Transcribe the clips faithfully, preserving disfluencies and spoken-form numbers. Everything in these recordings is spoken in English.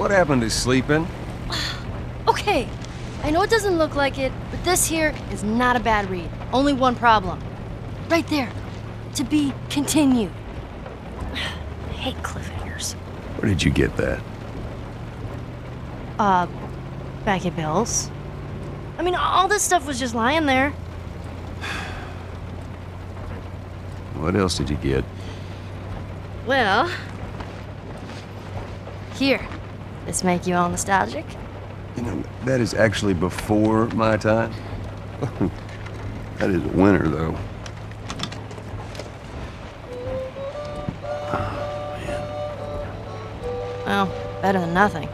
What happened to sleeping? Okay, I know it doesn't look like it, but this here is not a bad read. Only one problem. Right there. To be continued. I hate cliffhangers. Where did you get that? Uh, back at Bill's. I mean, all this stuff was just lying there. What else did you get? Well... Here. This make you all nostalgic? You know, that is actually before my time. That is a winner, though. Oh, man. Well, better than nothing.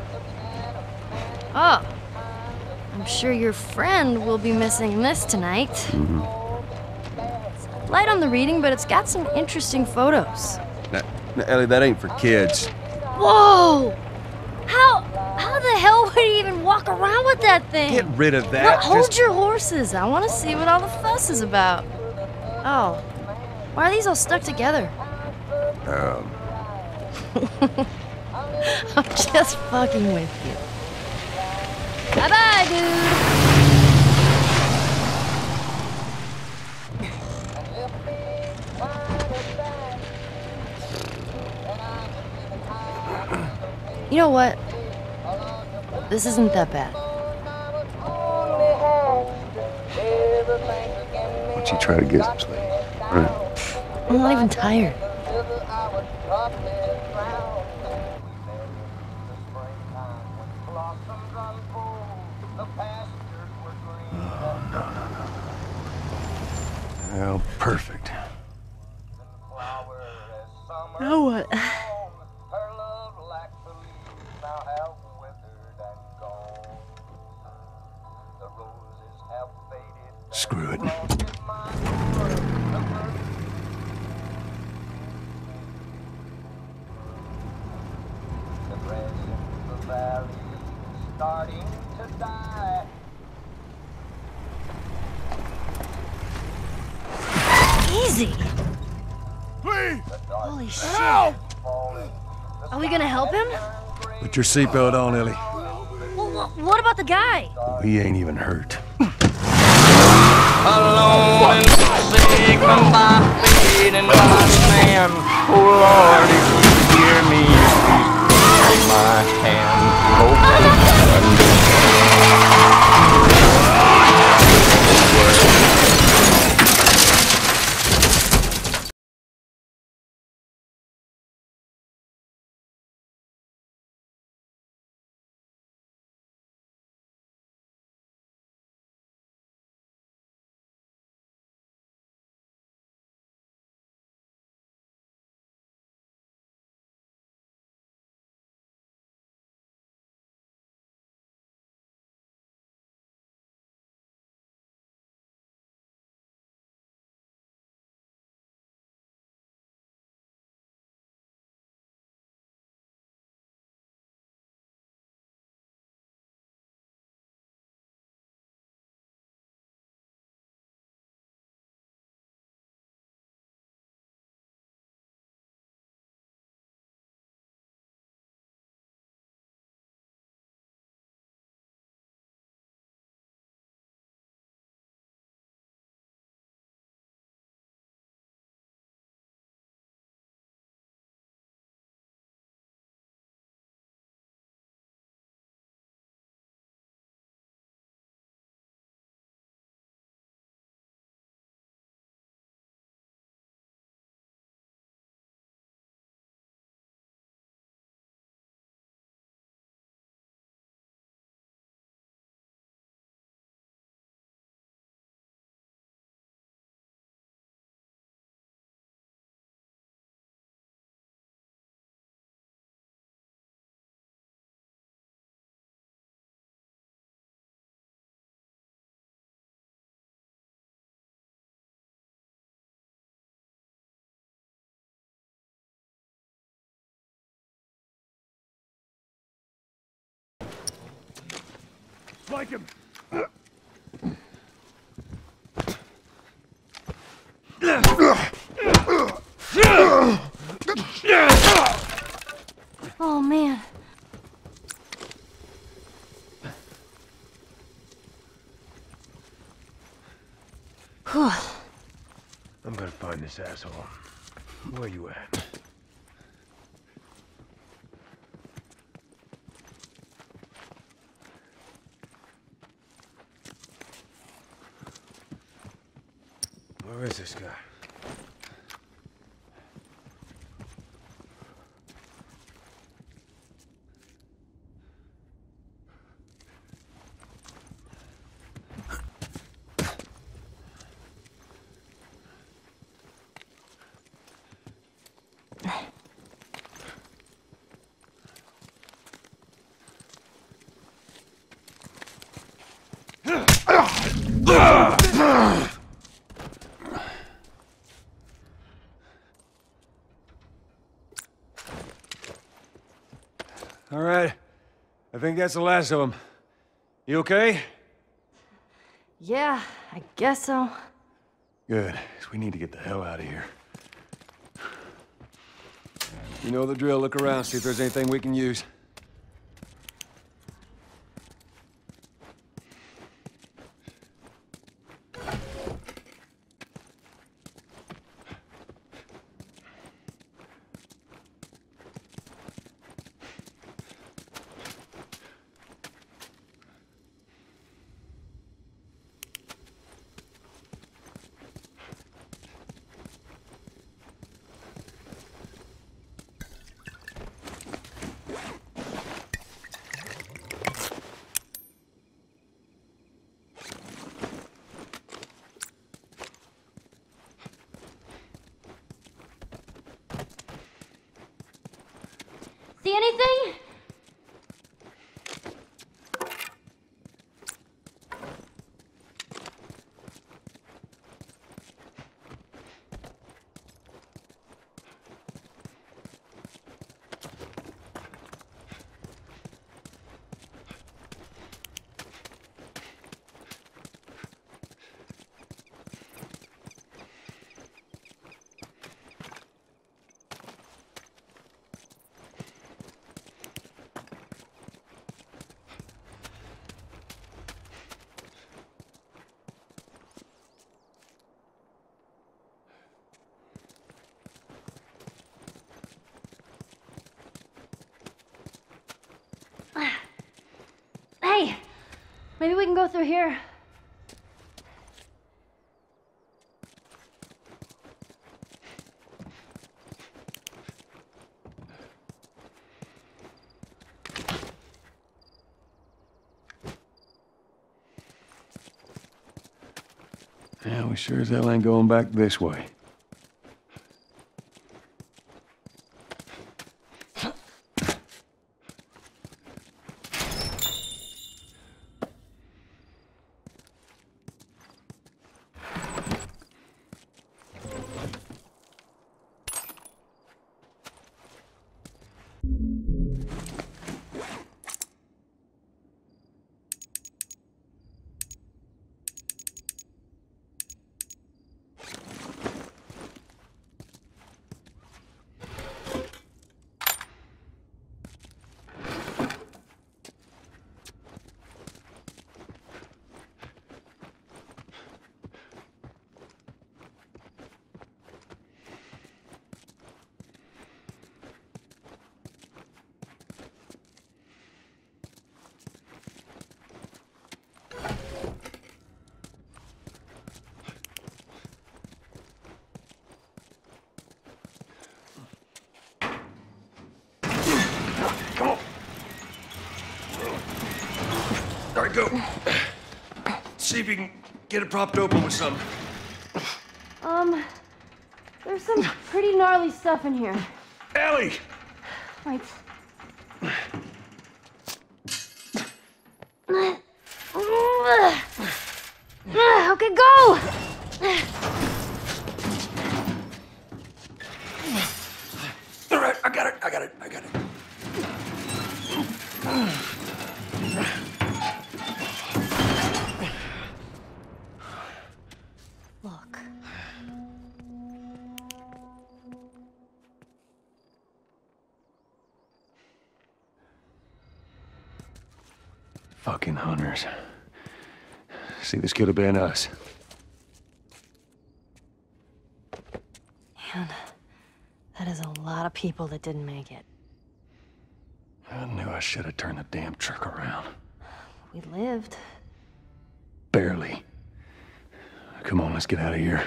Oh. I'm sure your friend will be missing this tonight. Mm-hmm. It's light on the reading, but it's got some interesting photos. Now, now, Ellie, that ain't for kids. Whoa! How... How the hell would he even walk around with that thing? Get rid of that. Well, hold Just... your horses. I want to see what all the fuss is about. Oh. Why are these all stuck together? Um... I'm just fucking with you. Bye-bye, dude! You know what? This isn't that bad. Why don't you try to get some sleep? All right. I'm not even tired. Oh, no, no, no. Oh, perfect. Now what? Screw it. Easy. Please! Holy shit. Help! Are we gonna help him? Put your seatbelt on, Ellie. Well, wh what about the guy? He ain't even hurt. Alone and sick on my feet and my stand. Oh Lord, if you hear me, please take my hand. Like him! Oh man, Whew. I'm gonna find this asshole. Where you at? Where is this guy? All right. I think that's the last of them. You okay? Yeah, I guess so. Good, 'cause we need to get the hell out of here. You know the drill. Look around, see if there's anything we can use. See anything? Hey, maybe we can go through here. Yeah, we sure as hell ain't going back this way. All right, go. See if you can get it propped open with something. Um, there's some pretty gnarly stuff in here. Ellie! Wait. Okay, go! All right, I got it, I got it, I got it. Look. Fucking hunters. See, this could have been us. lot of people that didn't make it. I knew I should have turned the damn truck around. We lived. Barely. Come on, let's get out of here.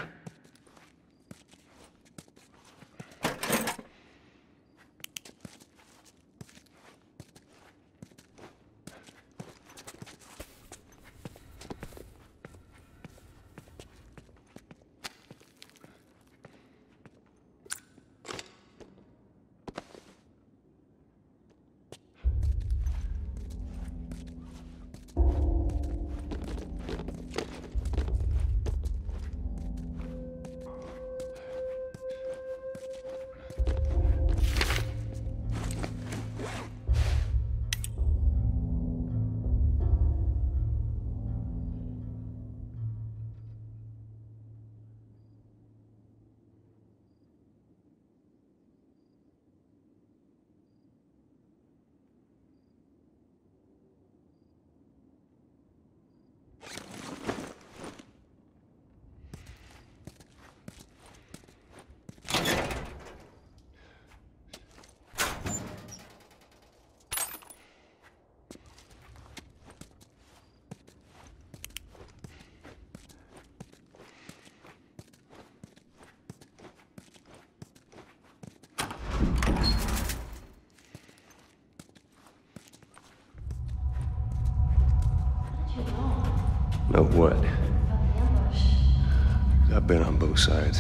Know what? About the ambush. I've been on both sides.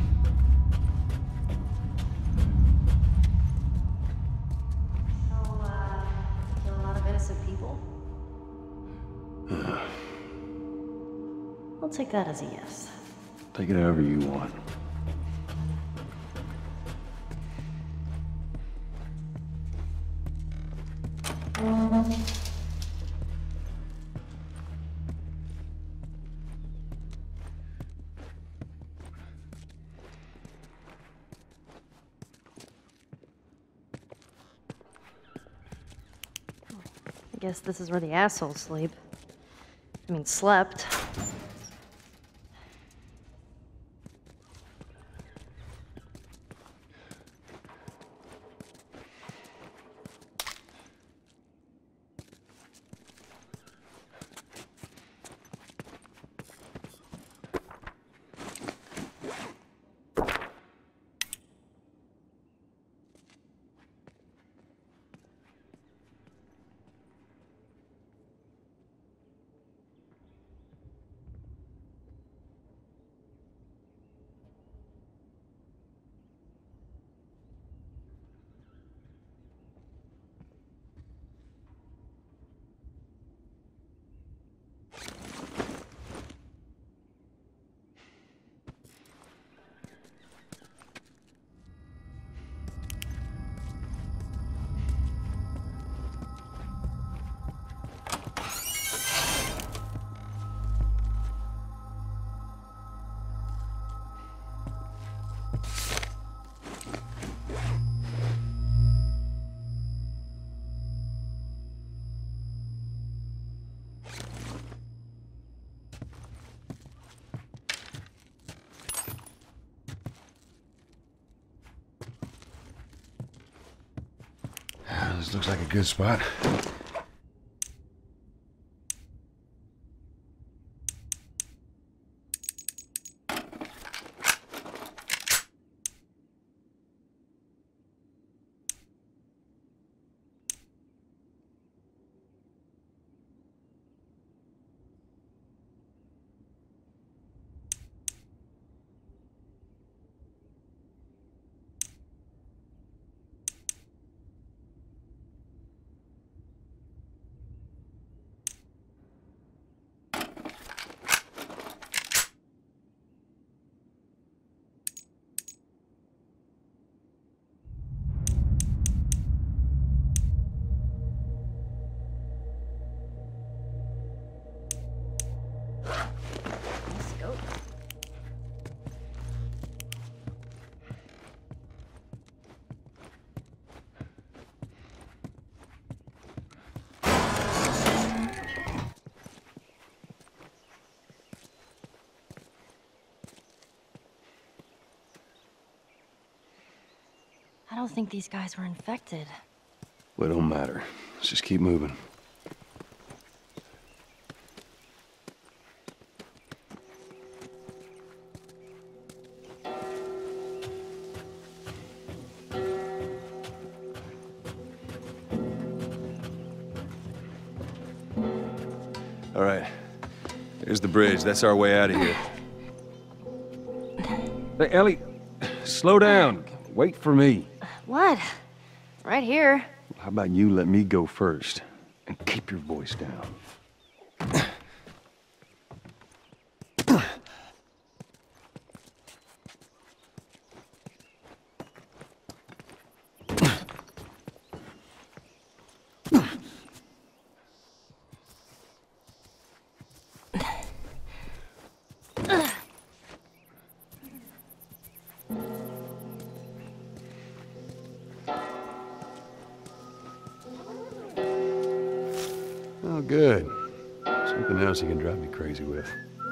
So, uh, kill a lot of innocent people? Uh, I'll take that as a yes. take it however you want. I guess this is where the assholes sleep. I mean, slept. This looks like a good spot. I don't think these guys were infected. Well, it don't matter. Let's just keep moving. All right. There's the bridge. That's our way out of here. Hey, Ellie, slow down. Wait for me. What? Right here. How about you let me go first and keep your voice down? Oh, good. Something else you can drive me crazy with.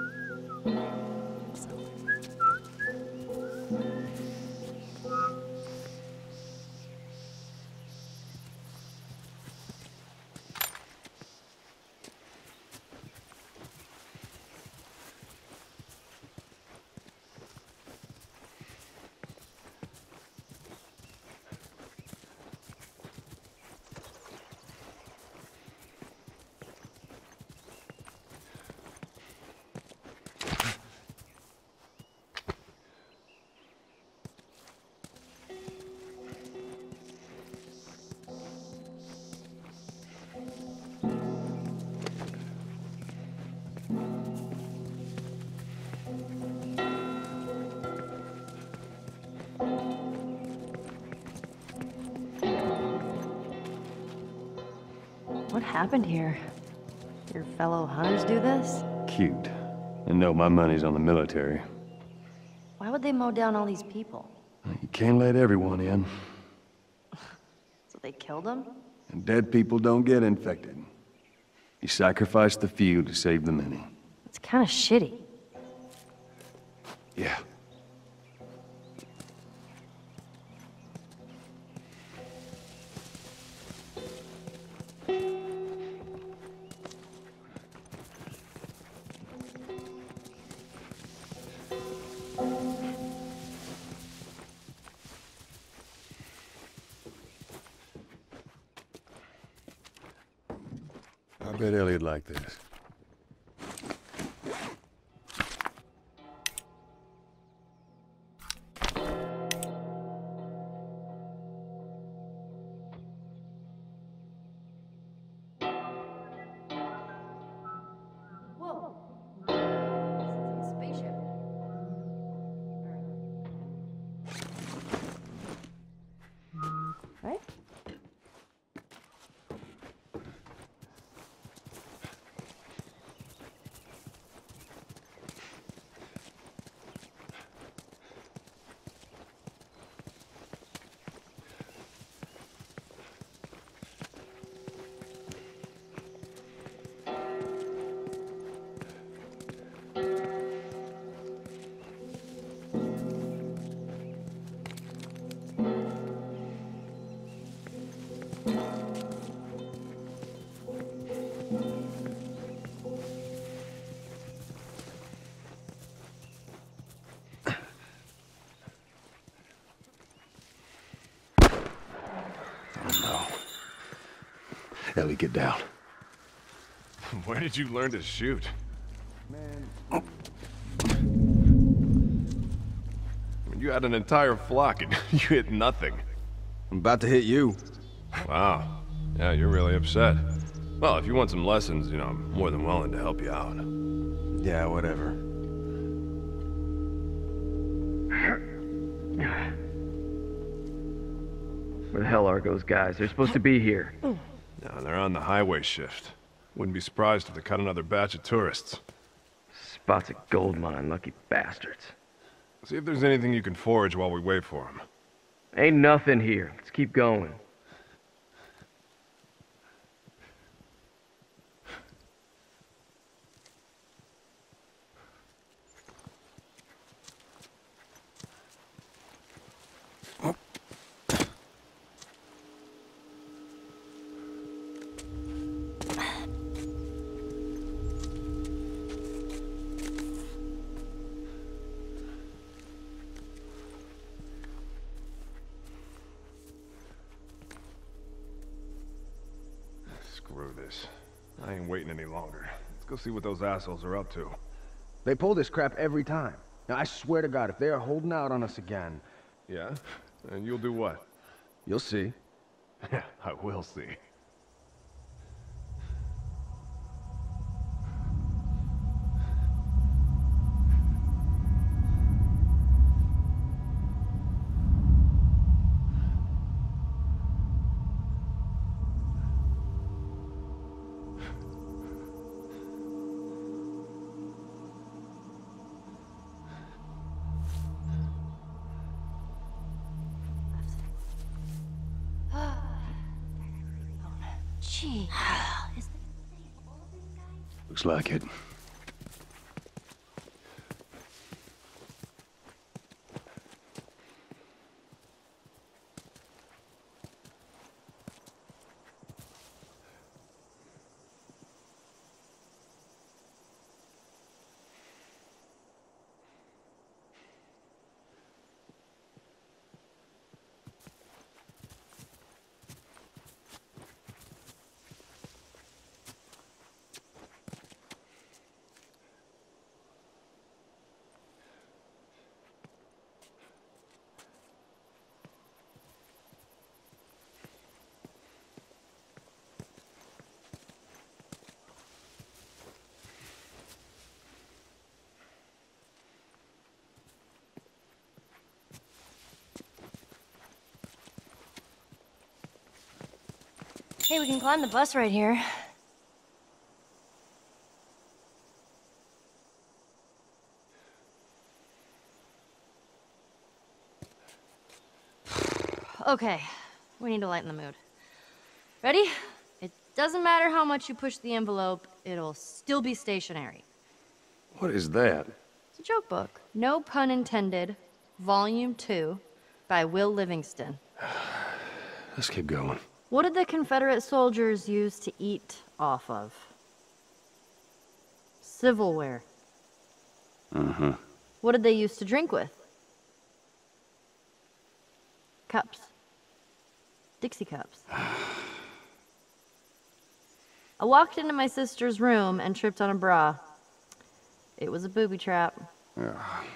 What happened here? Your fellow hunters do this? Cute. And no, my money's on the military. Why would they mow down all these people? You can't let everyone in. So they killed them? And dead people don't get infected. You sacrifice the few to save the many. It's kind of shitty. Yeah. I bet Ellie'd like this. Whoa! It's a spaceship. Right? Ellie, get down. Where did you learn to shoot? Man. You had an entire flock and you hit nothing. I'm about to hit you. Wow. Yeah, you're really upset. Well, if you want some lessons, you know, I'm more than willing to help you out. Yeah, whatever. Where the hell are those guys? They're supposed to be here. No, they're on the highway shift. Wouldn't be surprised if they cut another batch of tourists. Spots a gold mine, lucky bastards. See if there's anything you can forage while we wait for them. Ain't nothing here. Let's keep going. this. I ain't waiting any longer. Let's go see what those assholes are up to. They pull this crap every time. Now, I swear to God, if they are holding out on us again... Yeah? And you'll do what? You'll see. Yeah, I will see. Gee. Looks like it. Hey, we can climb the bus right here. Okay, we need to lighten the mood. Ready? It doesn't matter how much you push the envelope, it'll still be stationary. What is that? It's a joke book. No pun intended. Volume two by Will Livingston. Let's keep going. What did the Confederate soldiers use to eat off of? Civilware. Uh-huh. What did they use to drink with? Cups. Dixie cups. I walked into my sister's room and tripped on a bra. It was a booby trap. Yeah.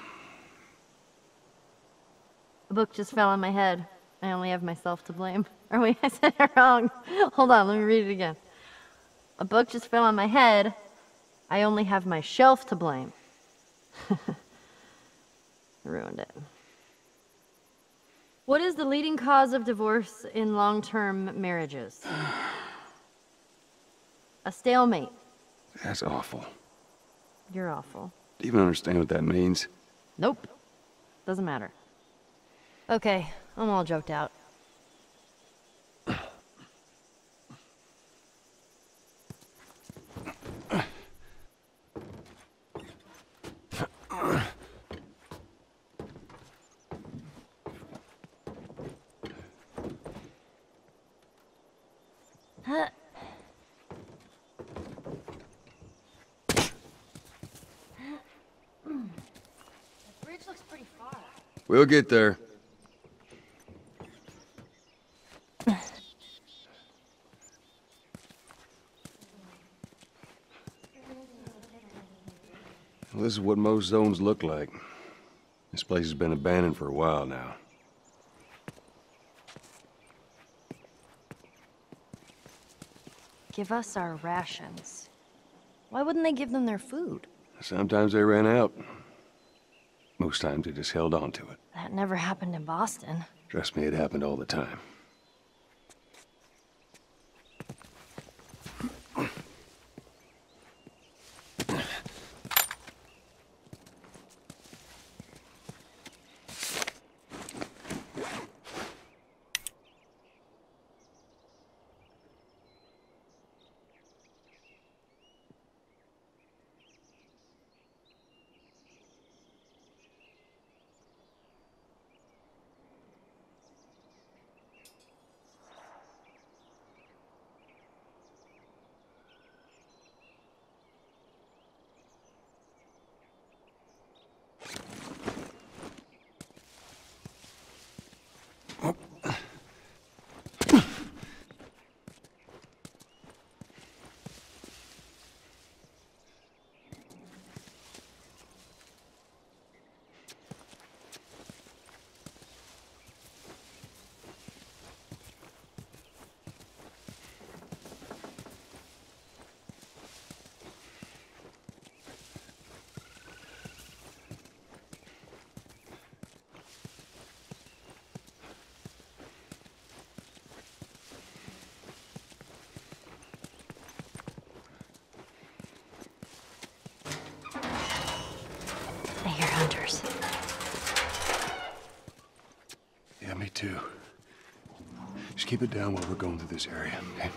A book just fell on my head. I only have myself to blame. Or wait, I said it wrong. Hold on, let me read it again. A book just fell on my head. I only have my shelf to blame. I ruined it. What is the leading cause of divorce in long-term marriages? A stalemate. That's awful. You're awful. Do you even understand what that means? Nope. Doesn't matter. Okay, I'm all joked out. Huh. The bridge looks pretty far. We'll get there. Well, this is what most zones look like. This place has been abandoned for a while now. Give us our rations. Why wouldn't they give them their food? Sometimes they ran out. Most times they just held on to it. That never happened in Boston. Trust me, it happened all the time. I hear hunters. Yeah, me too. Just keep it down while we're going through this area, okay?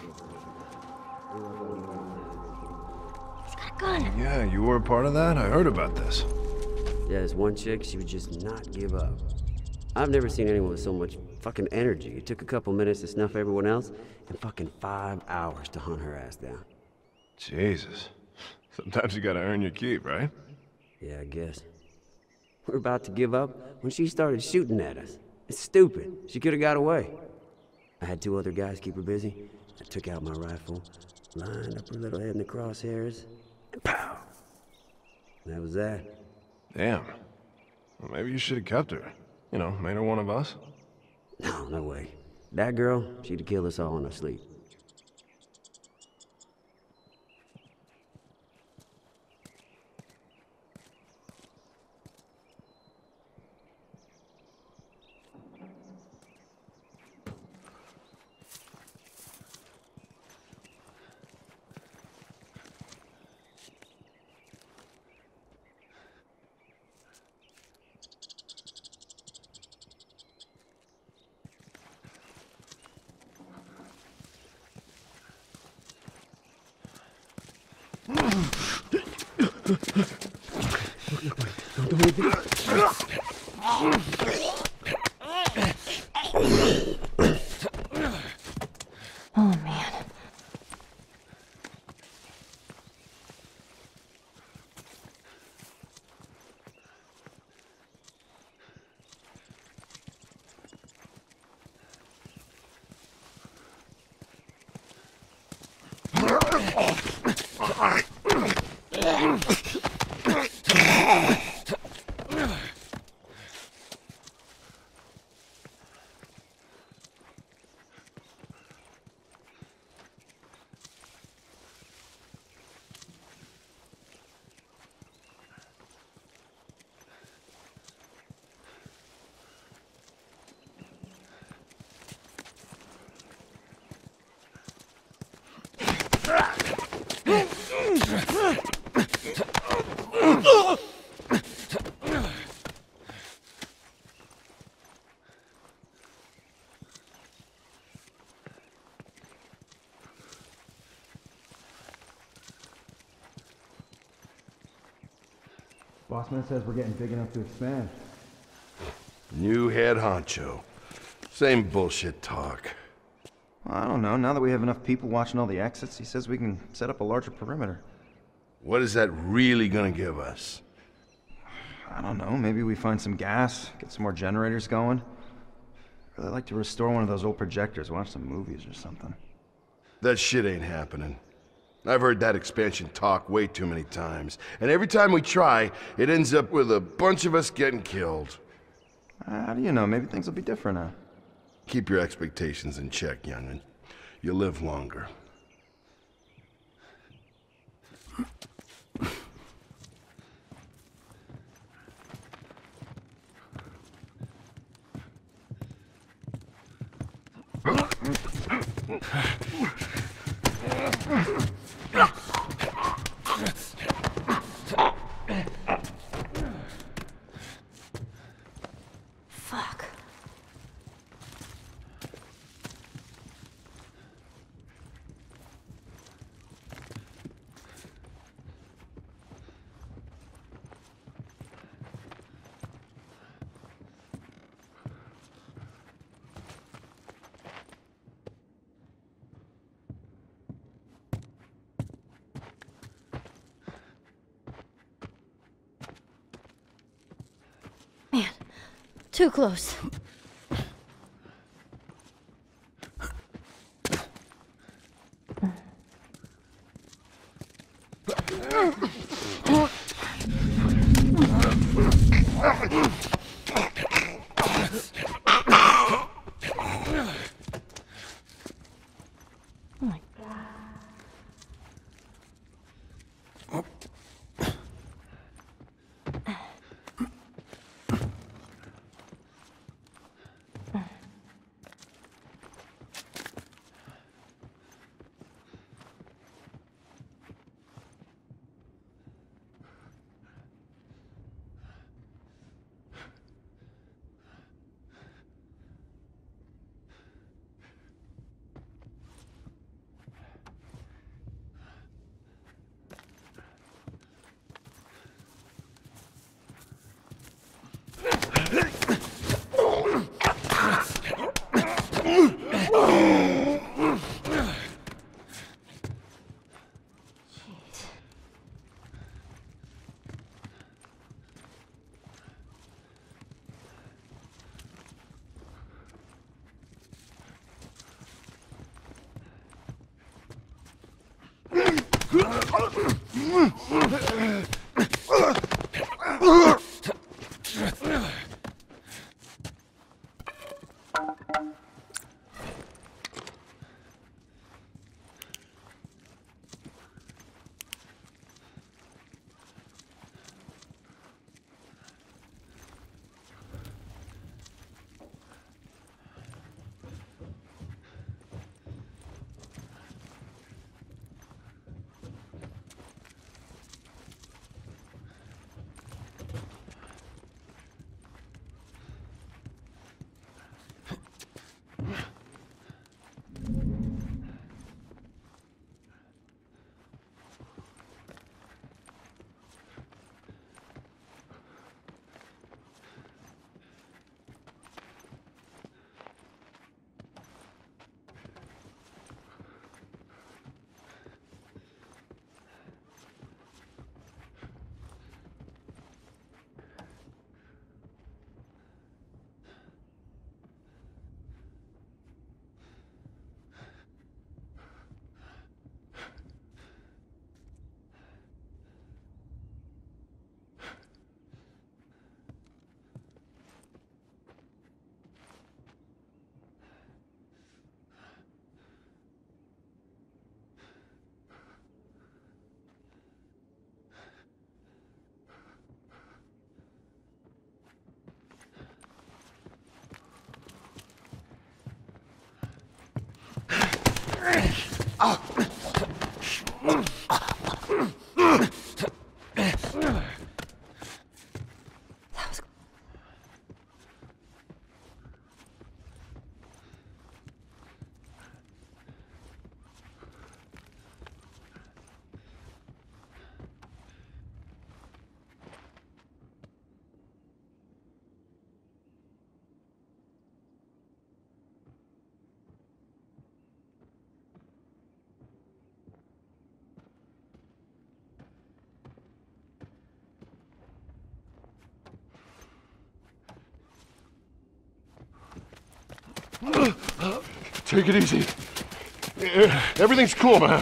He's got a gun. Yeah, you were a part of that? I heard about this. Yeah, this one chick, she would just not give up. I've never seen anyone with so much fucking energy. It took a couple minutes to snuff everyone else, and fucking five hours to hunt her ass down. Jesus. Sometimes you gotta earn your keep, right? Yeah, I guess. We're about to give up when she started shooting at us. It's stupid. She could have got away. I had two other guys keep her busy. I took out my rifle, lined up her little head in the crosshairs, and pow! That was that. Damn. Well, maybe you should have kept her. You know, made her one of us. No, no way. That girl, she'd have killed us all in her sleep. Oh, man. Bossman says we're getting big enough to expand. New head honcho. Same bullshit talk. Well, I don't know. Now that we have enough people watching all the exits, he says we can set up a larger perimeter. What is that really gonna give us? I don't know. Maybe we find some gas, get some more generators going. I'd really like to restore one of those old projectors, watch some movies or something. That shit ain't happening. I've heard that expansion talk way too many times. And every time we try, it ends up with a bunch of us getting killed. Uh, how do you know? Maybe things will be different now. Keep your expectations in check, young'un. You'll live longer. Fuck. Man, too close. Oh my God. Take it easy. Everything's cool, man.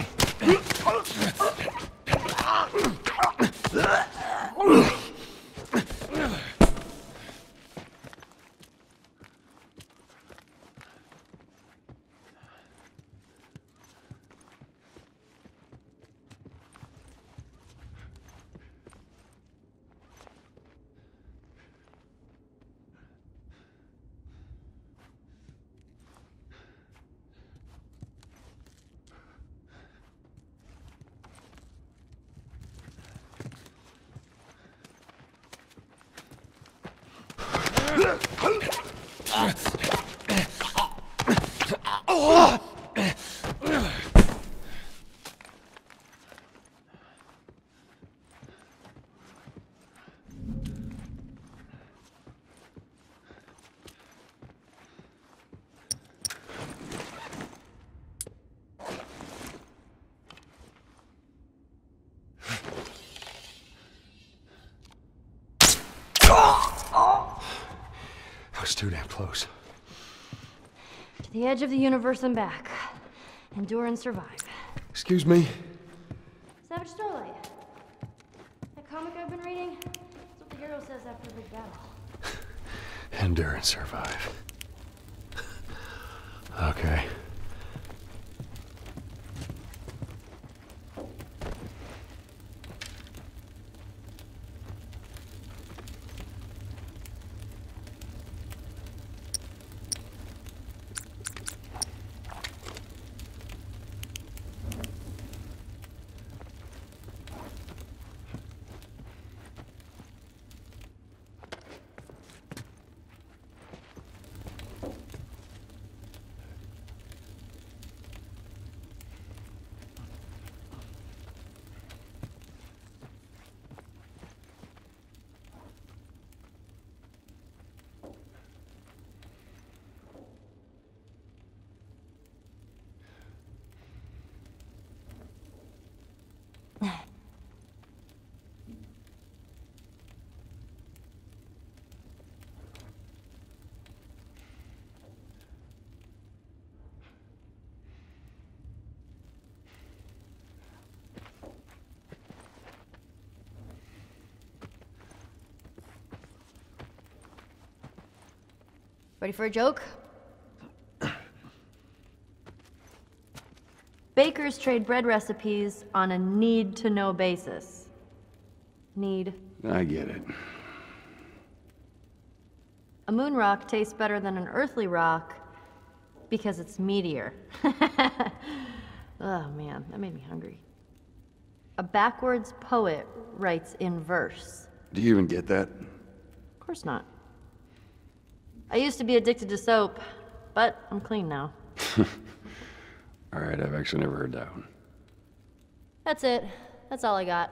Too damn close. To the edge of the universe and back. Endure and survive. Excuse me? Savage Starlight. That comic I've been reading? That's what the hero says after a big battle. Endure and survive. Okay. Ready for a joke? Bakers trade bread recipes on a need-to-know basis. Need. I get it. A moon rock tastes better than an earthly rock because it's meatier. Oh man, that made me hungry. A backwards poet writes in verse. Do you even get that? Of course not. I used to be addicted to soap, but I'm clean now. All right, I've actually never heard that one. That's it. That's all I got.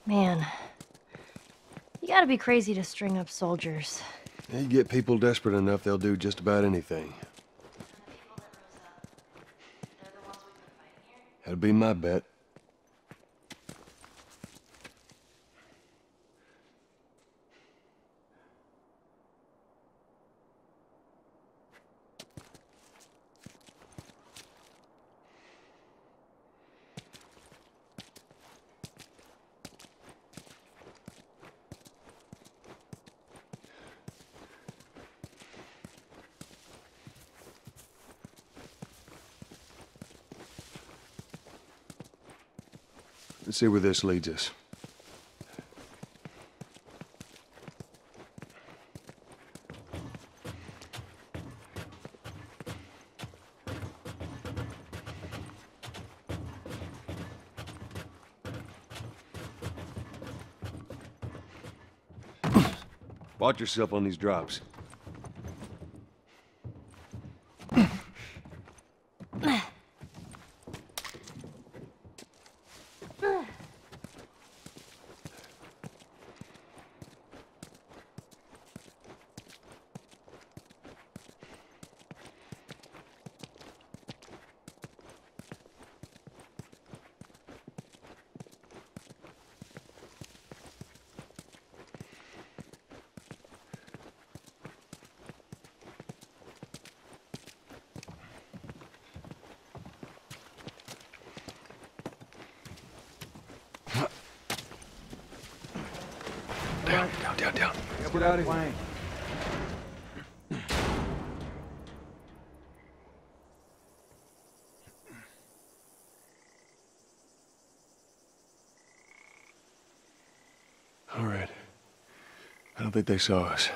Man, you gotta be crazy to string up soldiers. You get people desperate enough, they'll do just about anything. That'd be my bet. Let's see where this leads us. Watch yourself on these drops. Down, down, down, down. Get out of here. All right. I don't think they saw us.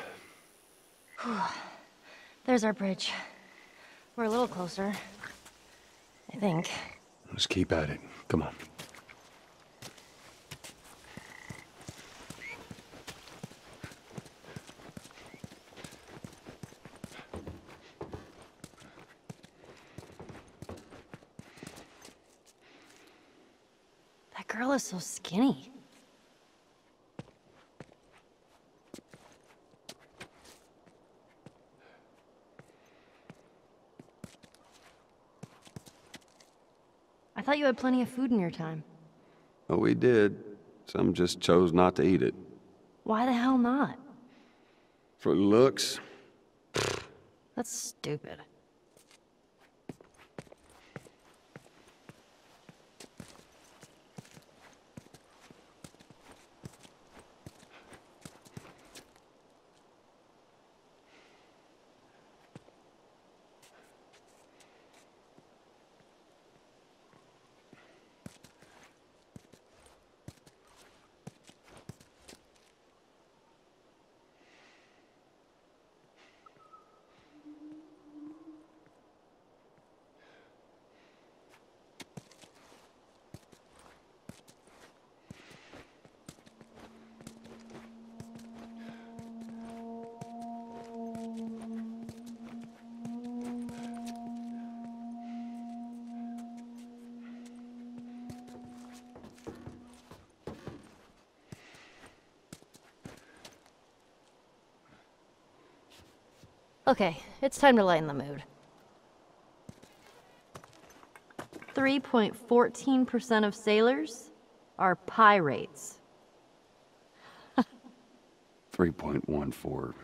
There's our bridge. We're a little closer. I think. Let's keep at it. Come on. That girl is so skinny. I thought you had plenty of food in your time. Oh, we did. Some just chose not to eat it. Why the hell not? For looks. That's stupid. Okay, it's time to lighten the mood. three point one four percent of sailors are pirates. three point one four.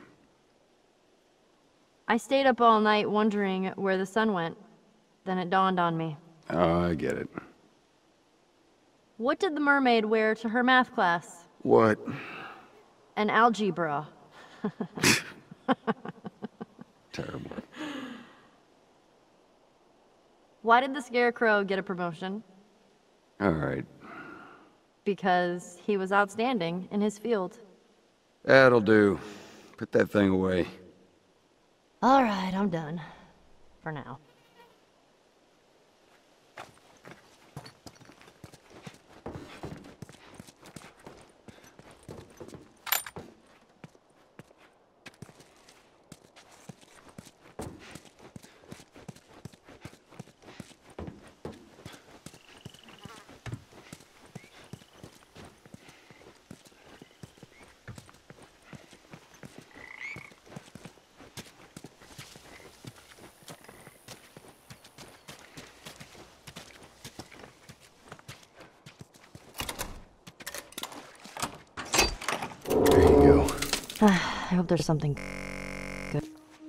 I stayed up all night wondering where the sun went. Then it dawned on me. Oh, I get it. What did the mermaid wear to her math class? What? An algebra. Terrible. Why did the Scarecrow get a promotion? All right. Because he was outstanding in his field. That'll do. Put that thing away. All right, I'm done. For now. hope there's something good.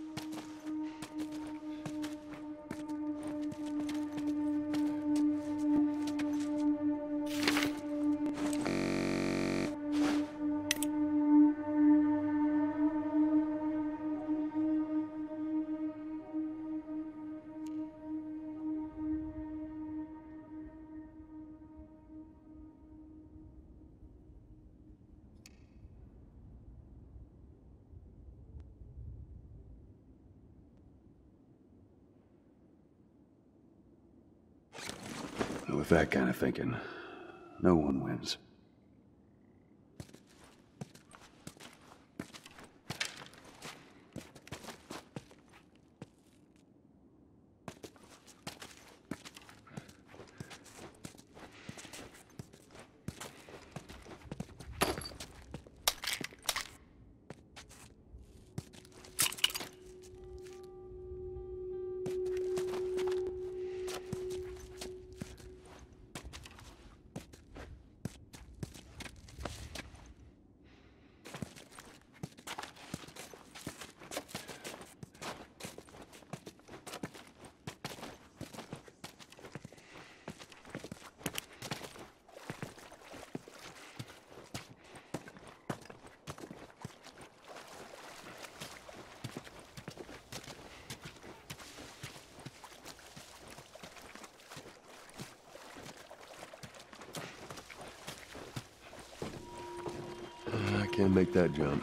With that kind of thinking, no one wins. Can't make that jump.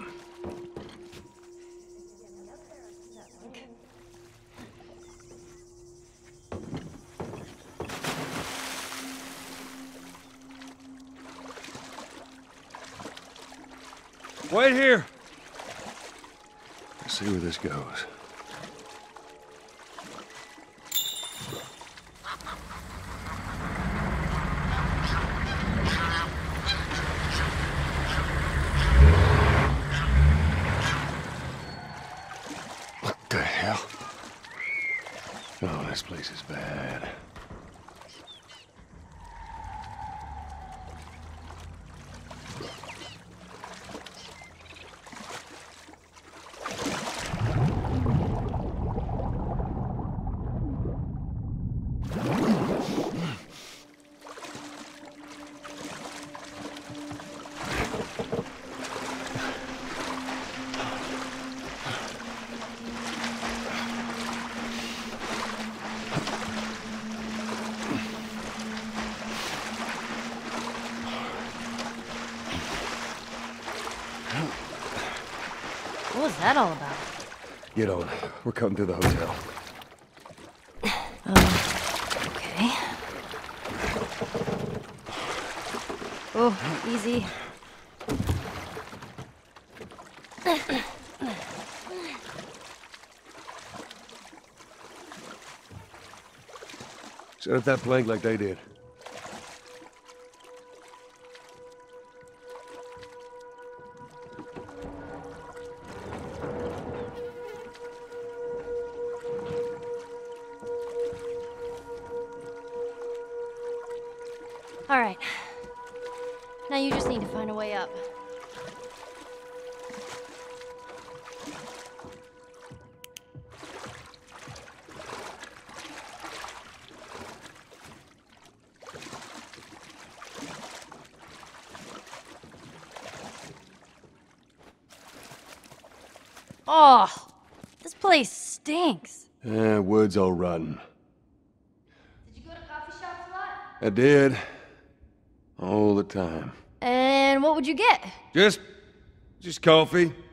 Wait here. Let's see where this goes. Oh, this place is bad. What was that all about? Get on. We're cutting through the hotel. Um, okay. Oh, easy. Set up that plank like they did. All right. Now you just need to find a way up. Oh, this place stinks. Eh, wood's all rotten. Did you go to coffee shops a lot? I did. All the time. And what would you get? Just... just coffee.